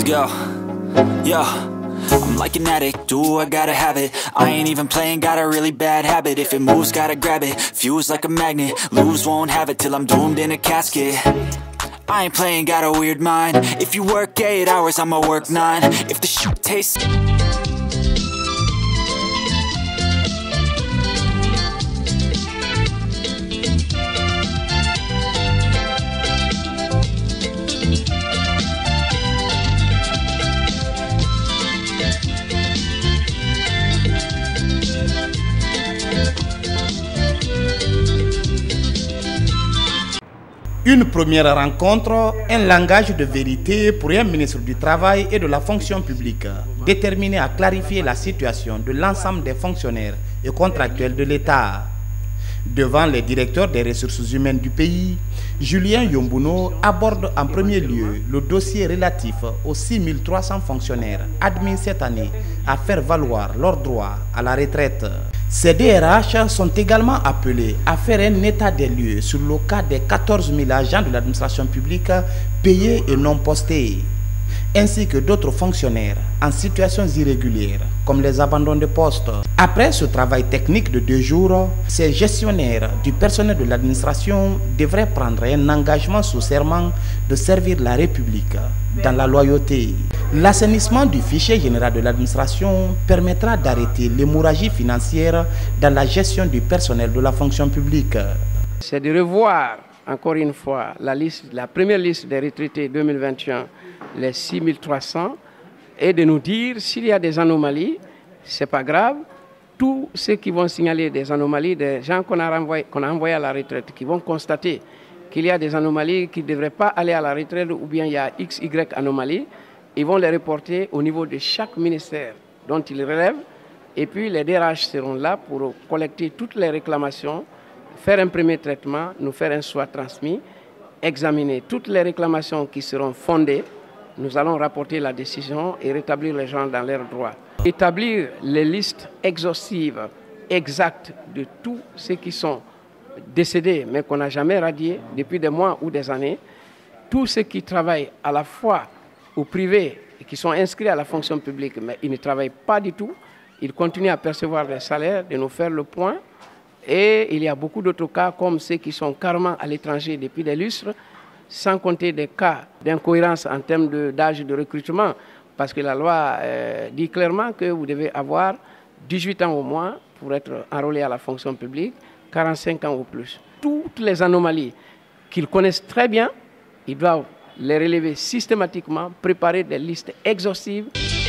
Yo, yo, I'm like an addict, do I gotta have it. I ain't even playing, got a really bad habit. If it moves, gotta grab it, fuse like a magnet. Lose, won't have it till I'm doomed in a casket. I ain't playing, got a weird mind. If you work 8 hours, I'ma work 9. If the shit tastes... Une première rencontre, un langage de vérité pour un ministre du Travail et de la fonction publique, déterminé à clarifier la situation de l'ensemble des fonctionnaires et contractuels de l'État. Devant les directeurs des ressources humaines du pays, Julien Yombouno aborde en premier lieu le dossier relatif aux 6300 fonctionnaires admis cette année à faire valoir leurs droits à la retraite. Ces DRH sont également appelés à faire un état des lieux sur le cas des 14 000 agents de l'administration publique payés et non postés, ainsi que d'autres fonctionnaires en situations irrégulières, comme les abandons de poste. Après ce travail technique de 2 jours, ces gestionnaires du personnel de l'administration devraient prendre un engagement sous serment de servir la République dans la loyauté. L'assainissement du fichier général de l'administration permettra d'arrêter l'hémorragie financière dans la gestion du personnel de la fonction publique. C'est de revoir encore une fois la première liste des retraités 2021, les 6300, et de nous dire s'il y a des anomalies, c'est pas grave. Tous ceux qui vont signaler des anomalies, des gens qu'on a envoyés à la retraite, qui vont constater qu'il y a des anomalies qui ne devraient pas aller à la retraite ou bien il y a X, Y anomalies, ils vont les reporter au niveau de chaque ministère dont ils relèvent. Et puis les DRH seront là pour collecter toutes les réclamations, faire un premier traitement, nous faire un soit transmis, examiner toutes les réclamations qui seront fondées. Nous allons rapporter la décision et rétablir les gens dans leurs droits. Établir les listes exhaustives, exactes de tous ceux qui sont décédés mais qu'on n'a jamais radiés depuis des mois ou des années. Tous ceux qui travaillent à la fois au privé et qui sont inscrits à la fonction publique mais ils ne travaillent pas du tout, ils continuent à percevoir des salaires, de nous faire le point. Et il y a beaucoup d'autres cas comme ceux qui sont carrément à l'étranger depuis des lustres, sans compter des cas d'incohérence en termes d'âge de recrutement, parce que la loi dit clairement que vous devez avoir 18 ans au moins pour être enrôlé à la fonction publique, 45 ans ou plus. Toutes les anomalies qu'ils connaissent très bien, ils doivent les relever systématiquement, préparer des listes exhaustives.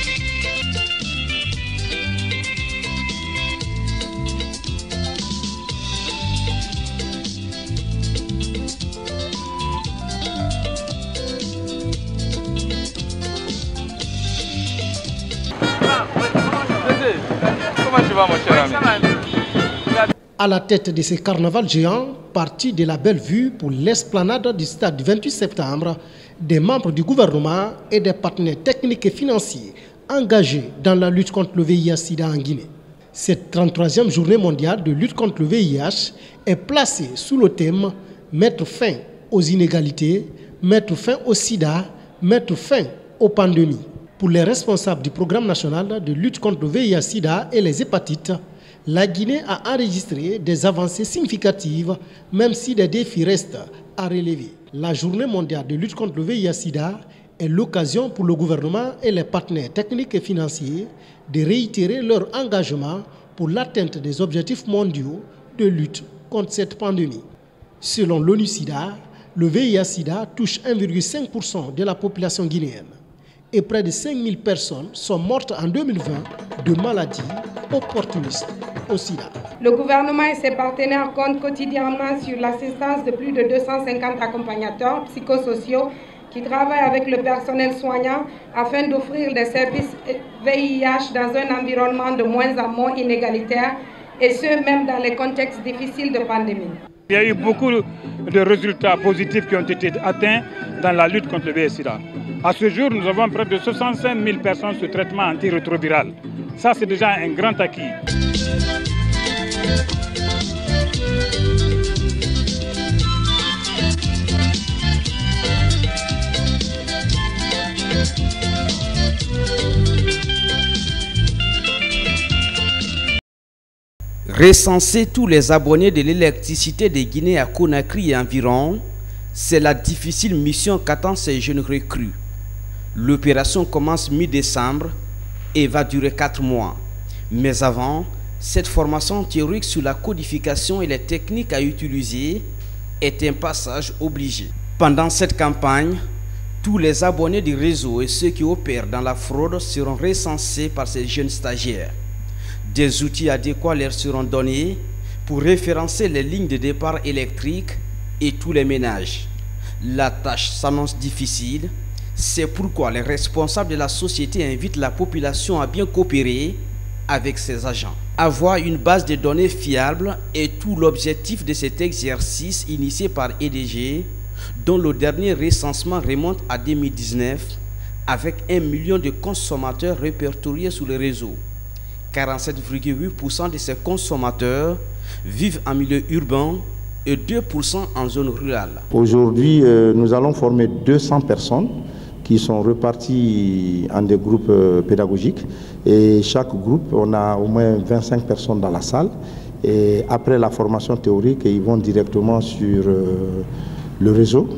À la tête de ce carnaval géant, parti de la belle vue pour l'esplanade du stade du 28 septembre, des membres du gouvernement et des partenaires techniques et financiers engagés dans la lutte contre le VIH-Sida en Guinée. Cette 33e journée mondiale de lutte contre le VIH est placée sous le thème « Mettre fin aux inégalités, mettre fin au sida, mettre fin aux pandémies ». Pour les responsables du programme national de lutte contre le VIH-Sida et les hépatites, la Guinée a enregistré des avancées significatives, même si des défis restent à relever. La journée mondiale de lutte contre le VIH-Sida est l'occasion pour le gouvernement et les partenaires techniques et financiers de réitérer leur engagement pour l'atteinte des objectifs mondiaux de lutte contre cette pandémie. Selon l'ONU-SIDA, le VIH-Sida touche 1,5% de la population guinéenne. Et près de 5000 personnes sont mortes en 2020 de maladies opportunistes au sida. Le gouvernement et ses partenaires comptent quotidiennement sur l'assistance de plus de 250 accompagnateurs psychosociaux qui travaillent avec le personnel soignant afin d'offrir des services VIH dans un environnement de moins en moins inégalitaire, et ce même dans les contextes difficiles de pandémie. Il y a eu beaucoup de résultats positifs qui ont été atteints dans la lutte contre le VIH-Sida. À ce jour, nous avons près de 65 000 personnes sous traitement antirétroviral. Ça, c'est déjà un grand acquis. Recenser tous les abonnés de l'électricité de Guinée à Conakry et environ, c'est la difficile mission qu'attendent ces jeunes recrues. L'opération commence mi-décembre et va durer 4 mois. Mais avant, cette formation théorique sur la codification et les techniques à utiliser est un passage obligé. Pendant cette campagne, tous les abonnés du réseau et ceux qui opèrent dans la fraude seront recensés par ces jeunes stagiaires. Des outils adéquats leur seront donnés pour référencer les lignes de départ électriques et tous les ménages. La tâche s'annonce difficile, c'est pourquoi les responsables de la société invitent la population à bien coopérer avec ses agents. Avoir une base de données fiable est tout l'objectif de cet exercice initié par EDG, dont le dernier recensement remonte à 2019, avec 1 million de consommateurs répertoriés sur le réseau. 47,8% de ces consommateurs vivent en milieu urbain et 2% en zone rurale. Aujourd'hui, nous allons former 200 personnes qui sont repartis en des groupes pédagogiques. Et chaque groupe, on a au moins 25 personnes dans la salle. Et après la formation théorique, ils vont directement sur le réseau.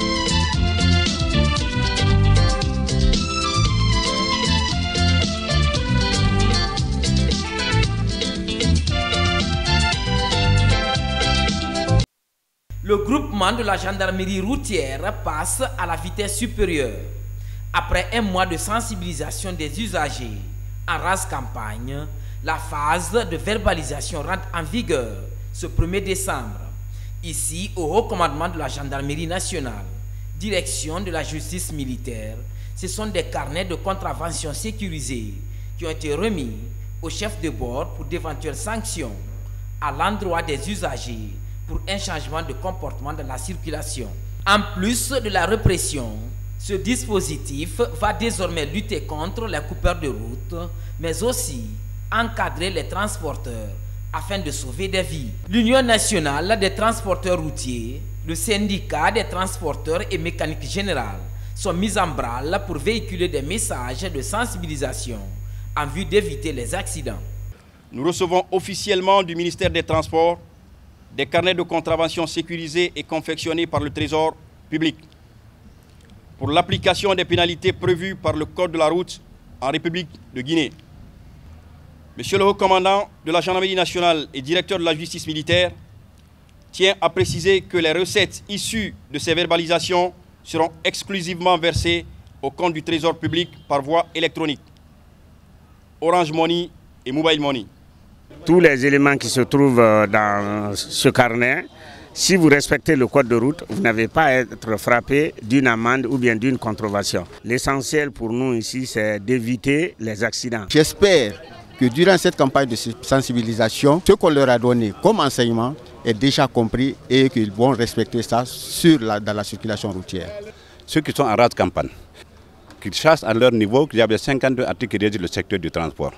Le groupement de la gendarmerie routière passe à la vitesse supérieure. Après un mois de sensibilisation des usagers en rase campagne, la phase de verbalisation rentre en vigueur ce 1er décembre. Ici, au haut commandement de la gendarmerie nationale, direction de la justice militaire, ce sont des carnets de contravention sécurisés qui ont été remis au chef de bord pour d'éventuelles sanctions à l'endroit des usagers pour un changement de comportement dans la circulation. En plus de la répression, ce dispositif va désormais lutter contre les coupeurs de route, mais aussi encadrer les transporteurs afin de sauver des vies. L'Union nationale des transporteurs routiers, le syndicat des transporteurs et mécaniques générales sont mis en branle pour véhiculer des messages de sensibilisation en vue d'éviter les accidents. Nous recevons officiellement du ministère des Transports des carnets de contravention sécurisés et confectionnés par le Trésor public pour l'application des pénalités prévues par le Code de la route en République de Guinée. Monsieur le haut commandant de la gendarmerie nationale et directeur de la justice militaire tient à préciser que les recettes issues de ces verbalisations seront exclusivement versées au compte du Trésor public par voie électronique, Orange Money et Mobile Money. Tous les éléments qui se trouvent dans ce carnet, si vous respectez le code de route, vous n'avez pas à être frappé d'une amende ou bien d'une contravention. L'essentiel pour nous ici, c'est d'éviter les accidents. J'espère que durant cette campagne de sensibilisation, ce qu'on leur a donné comme enseignement est déjà compris et qu'ils vont respecter ça dans la circulation routière. Ceux qui sont en rase campagne, qu'ils sachent à leur niveau qu'il y avait 52 articles qui régissent le secteur du transport.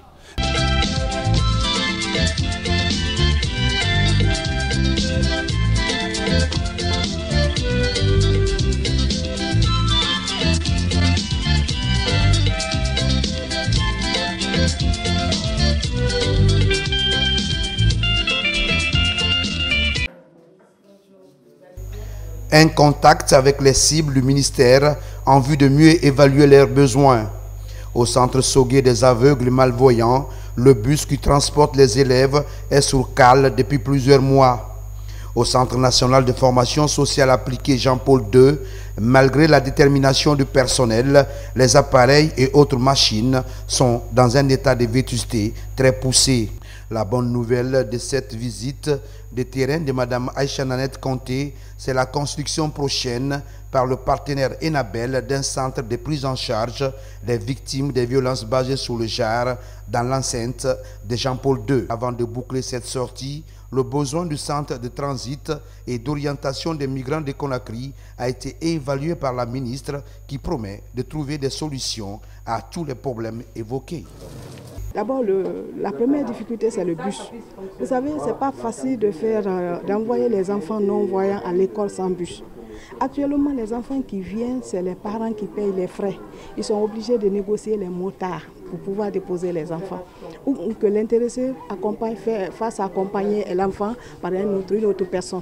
Un contact avec les cibles du ministère en vue de mieux évaluer leurs besoins. Au centre Sogué des aveugles malvoyants, le bus qui transporte les élèves est sur cale depuis plusieurs mois. Au Centre national de formation sociale appliquée Jean-Paul II, malgré la détermination du personnel, les appareils et autres machines sont dans un état de vétusté très poussé. La bonne nouvelle de cette visite de terrain de Mme Aïcha Nanette Conté, c'est la construction prochaine par le partenaire Enabel d'un centre de prise en charge des victimes des violences basées sur le genre dans l'enceinte de Jean-Paul II. Avant de boucler cette sortie, le besoin du centre de transit et d'orientation des migrants de Conakry a été évalué par la ministre qui promet de trouver des solutions à tous les problèmes évoqués. D'abord, la première difficulté, c'est le bus. Vous savez, ce n'est pas facile d'envoyer les enfants non-voyants à l'école sans bus. Actuellement, les enfants qui viennent, c'est les parents qui payent les frais. Ils sont obligés de négocier les motards pour pouvoir déposer les enfants. Ou que l'intéressé fasse accompagner l'enfant par une autre personne.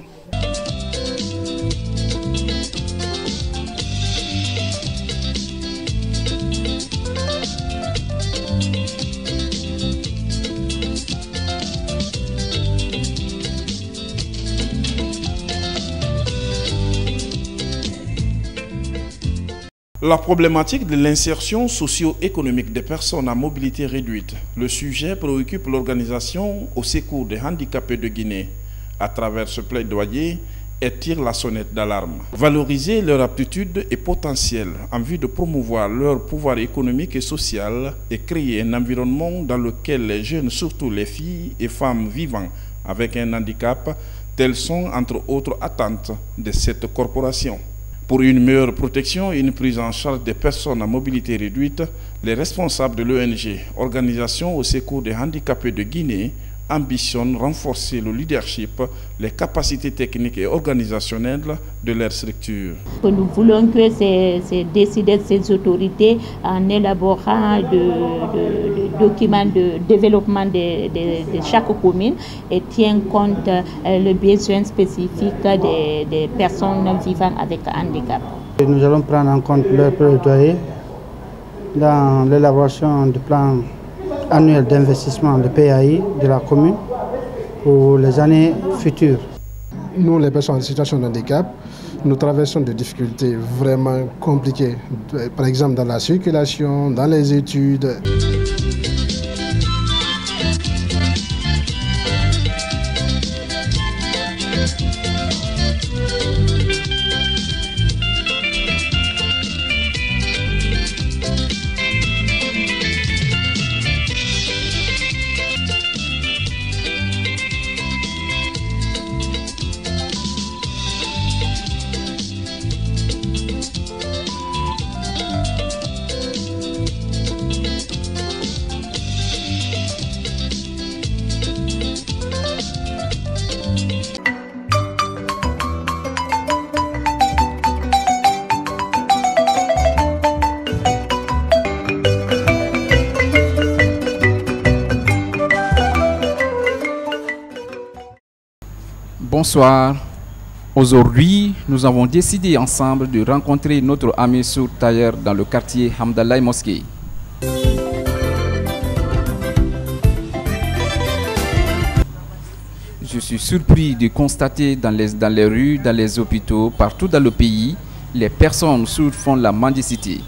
La problématique de l'insertion socio-économique des personnes à mobilité réduite, le sujet préoccupe l'organisation au secours des handicapés de Guinée. À travers ce plaidoyer, elle tire la sonnette d'alarme. Valoriser leur aptitude et potentiel en vue de promouvoir leur pouvoir économique et social et créer un environnement dans lequel les jeunes, surtout les filles et femmes vivant avec un handicap, telles sont entre autres attentes de cette corporation. Pour une meilleure protection et une prise en charge des personnes à mobilité réduite, les responsables de l'ONG Organisation au secours des handicapés de Guinée ambitionnent renforcer le leadership, les capacités techniques et organisationnelles de leur structure. Nous voulons que ces décideurs, ces autorités, en élaborant des documents de développement de chaque commune, et tiennent compte le besoin spécifique des personnes vivant avec handicap. Nous allons prendre en compte leur plaidoyer dans l'élaboration du plan annuel d'investissement de PAI de la commune pour les années futures. Nous, les personnes en situation de handicap, nous traversons des difficultés vraiment compliquées, par exemple dans la circulation, dans les études. Bonsoir. Aujourd'hui, nous avons décidé ensemble de rencontrer notre ami sourd tailleur dans le quartier Hamdallah Mosquée. Je suis surpris de constater dans les rues, dans les hôpitaux, partout dans le pays, les personnes sourdes font la mendicité.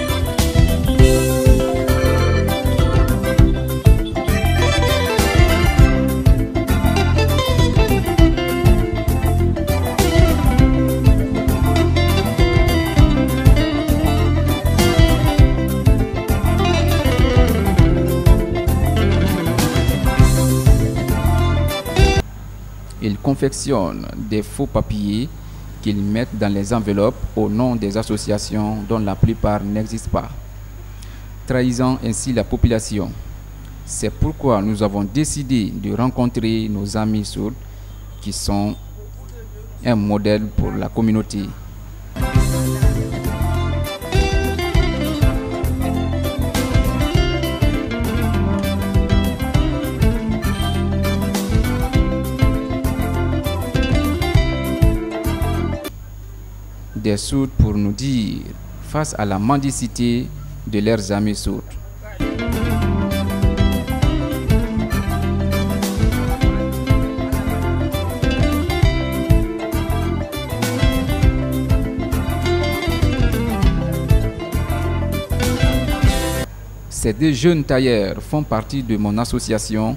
Ils confectionnent des faux papiers qu'ils mettent dans les enveloppes au nom des associations dont la plupart n'existent pas, trahissant ainsi la population. C'est pourquoi nous avons décidé de rencontrer nos amis sourds qui sont un modèle pour la communauté. Des sourds pour nous dire face à la mendicité de leurs amis sourds. Ces deux jeunes tailleurs font partie de mon association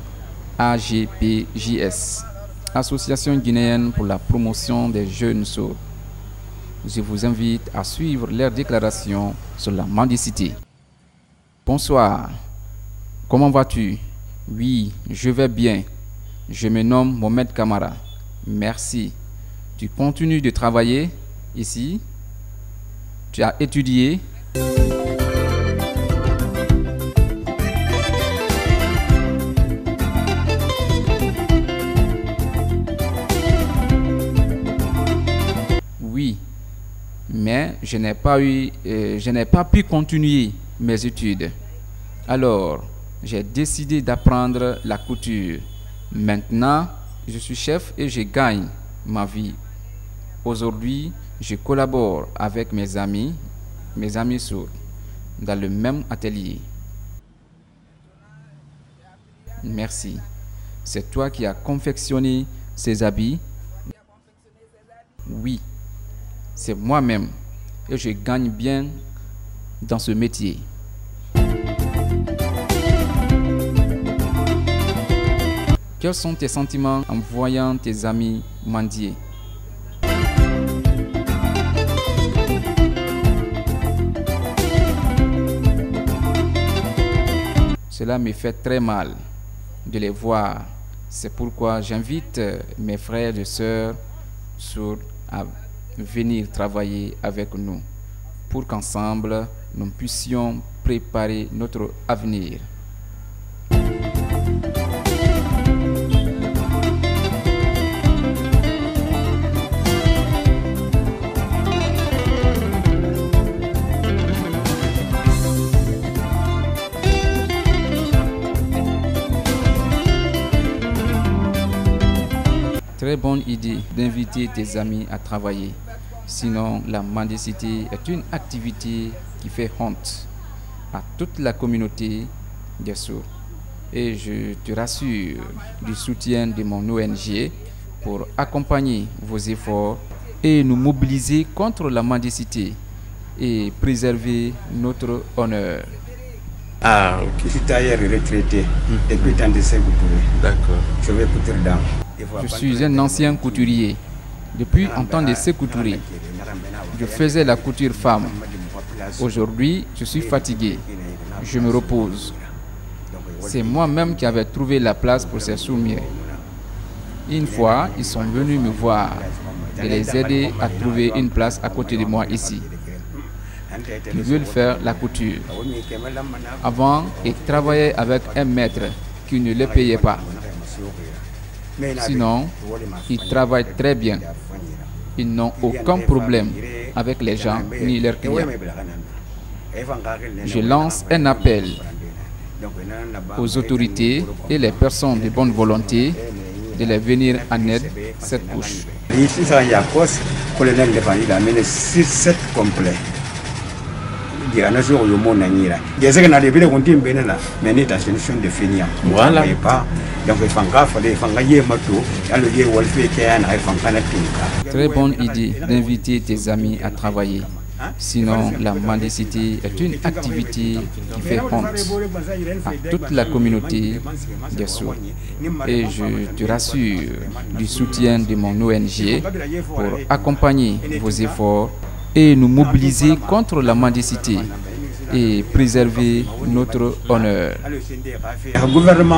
AGPJS, Association guinéenne pour la promotion des jeunes sourds. Je vous invite à suivre leurs déclarations sur la mendicité. Bonsoir, comment vas-tu? Oui, je vais bien. Je me nomme Mohamed Kamara. Merci. Tu continues de travailler ici? Tu as étudié? Oui. Mais je n'ai pas pu continuer mes études. Alors, j'ai décidé d'apprendre la couture. Maintenant, je suis chef et je gagne ma vie. Aujourd'hui, je collabore avec mes amis sourds, dans le même atelier. Merci. C'est toi qui as confectionné ces habits? Oui, c'est moi-même et je gagne bien dans ce métier. Quels sont tes sentiments en voyant tes amis mendier? Cela me fait très mal de les voir. C'est pourquoi j'invite mes frères et sœurs sourds à venir travailler avec nous pour qu'ensemble nous puissions préparer notre avenir. Très bonne idée d'inviter tes amis à travailler. Sinon, la mendicité est une activité qui fait honte à toute la communauté des sourds. Et je te rassure du soutien de mon ONG pour accompagner vos efforts et nous mobiliser contre la mendicité et préserver notre honneur. Ah, ok. Je suis tailleur retraité depuis tant de siècles. D'accord. Je vais coudre dans. Je suis un ancien couturier. Depuis en temps de Sékou Touré, je faisais la couture femme. Aujourd'hui, je suis fatigué. Je me repose. C'est moi-même qui avais trouvé la place pour ces sourds-muets. Une fois, ils sont venus me voir et les aider à trouver une place à côté de moi ici. Ils veulent faire la couture. Avant, ils travaillaient avec un maître qui ne les payait pas. Sinon, ils travaillent très bien. Ils n'ont aucun problème avec les gens ni leurs clients. Je lance un appel aux autorités et les personnes de bonne volonté de les venir en aide cette couche. Ici, il y a quoi? Le colonel il a amené 6-7 complets. Voilà. Très bonne idée d'inviter tes amis à travailler. Sinon, la mendicité est une activité qui fait honte à toute la communauté des sourds. Et je te rassure du soutien de mon ONG pour accompagner vos efforts et nous mobiliser contre la mendicité et préserver notre honneur. Le gouvernement